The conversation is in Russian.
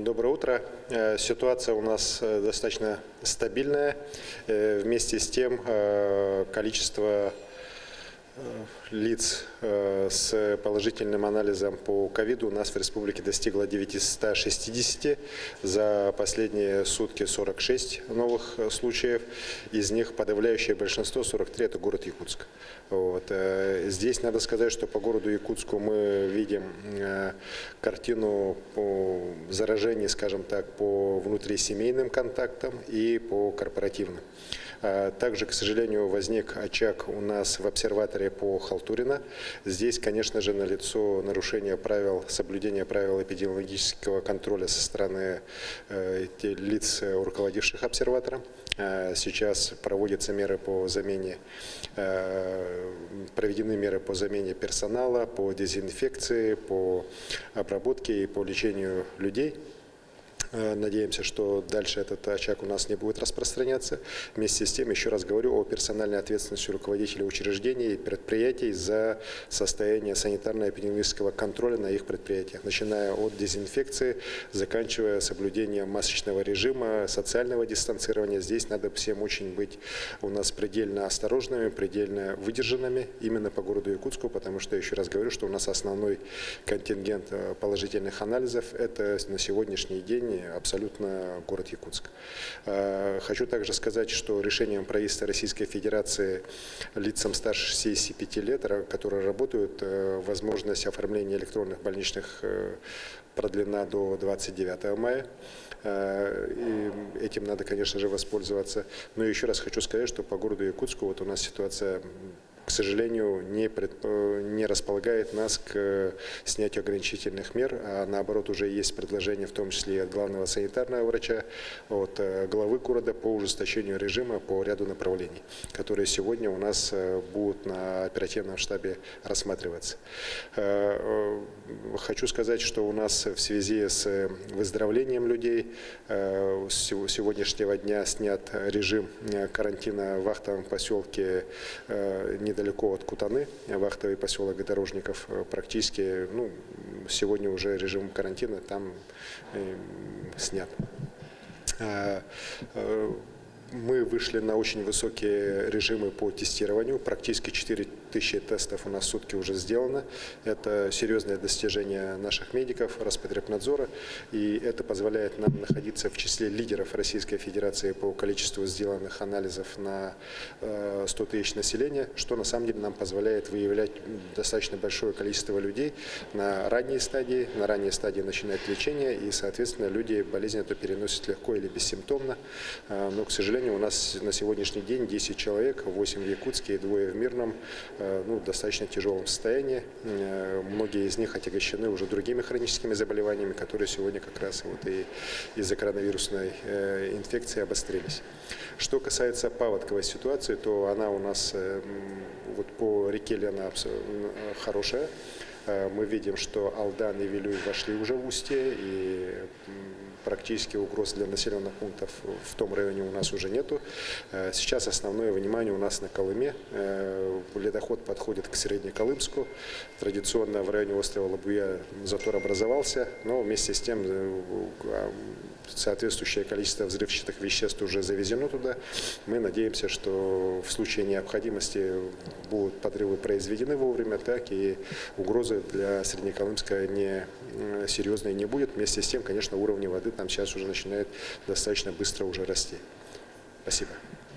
Доброе утро. Ситуация у нас достаточно стабильная. Вместе с тем количество лиц с положительным анализом по ковиду у нас в республике достигло 960. За последние сутки 46 новых случаев. Из них подавляющее большинство, 43, это город Якутск. Вот. Здесь надо сказать, что по городу Якутску мы видим картину по заражению, скажем так, по внутрисемейным контактам и по корпоративным. Также, к сожалению, возник очаг у нас в обсерваторе по Халтурина. Здесь, конечно же, налицо нарушение правил, соблюдение правил эпидемиологического контроля со стороны лиц, руководивших обсерватором. Сейчас проводятся меры по замене, проведены меры по замене персонала, по дезинфекции, по обработке и по лечению людей. Надеемся, что дальше этот очаг у нас не будет распространяться. Вместе с тем, еще раз говорю о персональной ответственности руководителей учреждений и предприятий за состояние санитарно-эпидемиологического контроля на их предприятиях, начиная от дезинфекции, заканчивая соблюдением масочного режима, социального дистанцирования. Здесь надо всем очень быть у нас предельно осторожными, предельно выдержанными именно по городу Якутску, потому что, еще раз говорю, что у нас основной контингент положительных анализов – это на сегодняшний день абсолютно город Якутск. Хочу также сказать, что решением правительства Российской Федерации лицам старше 65 лет, которые работают, возможность оформления электронных больничных продлена до 29 мая. И этим надо, конечно же, воспользоваться. Но еще раз хочу сказать, что по городу Якутску вот у нас ситуация, к сожалению, не располагает нас к снятию ограничительных мер, а наоборот уже есть предложение, в том числе и от главного санитарного врача, от главы города по ужесточению режима по ряду направлений, которые сегодня у нас будут на оперативном штабе рассматриваться. Хочу сказать, что у нас в связи с выздоровлением людей с сегодняшнего дня снят режим карантина в вахтовом поселке недалеко от Кутаны, вахтовый поселок Дорожников. Практически сегодня уже режим карантина там снят. Мы вышли на очень высокие режимы по тестированию. Практически 4000 тестов у нас в сутки уже сделано. Это серьезное достижение наших медиков, Роспотребнадзора. И это позволяет нам находиться в числе лидеров Российской Федерации по количеству сделанных анализов на 100 тысяч населения, что на самом деле нам позволяет выявлять достаточно большое количество людей на ранней стадии. На ранней стадии начинает лечение, и, соответственно, люди болезнь эту переносят легко или бессимптомно. Но, к сожалению, у нас на сегодняшний день 10 человек, 8 в Якутске и 2 в Мирном, в достаточно тяжелом состоянии. Многие из них отягощены уже другими хроническими заболеваниями, которые сегодня как раз вот и из-за коронавирусной инфекции обострились. Что касается паводковой ситуации, то она у нас вот по реке Лена хорошая. Мы видим, что Алдан и Вилюй вошли уже в устье, и практически угроз для населенных пунктов в том районе у нас уже нету. Сейчас основное внимание у нас на Колыме. Ледоход подходит к Среднеколымску. Традиционно в районе острова Лабуя затор образовался, но вместе с тем соответствующее количество взрывчатых веществ уже завезено туда. Мы надеемся, что в случае необходимости будут подрывы произведены вовремя, так и угрозы для Среднеколымска серьезной не будет. Вместе с тем, конечно, уровни воды там сейчас уже начинает достаточно быстро уже расти. Спасибо.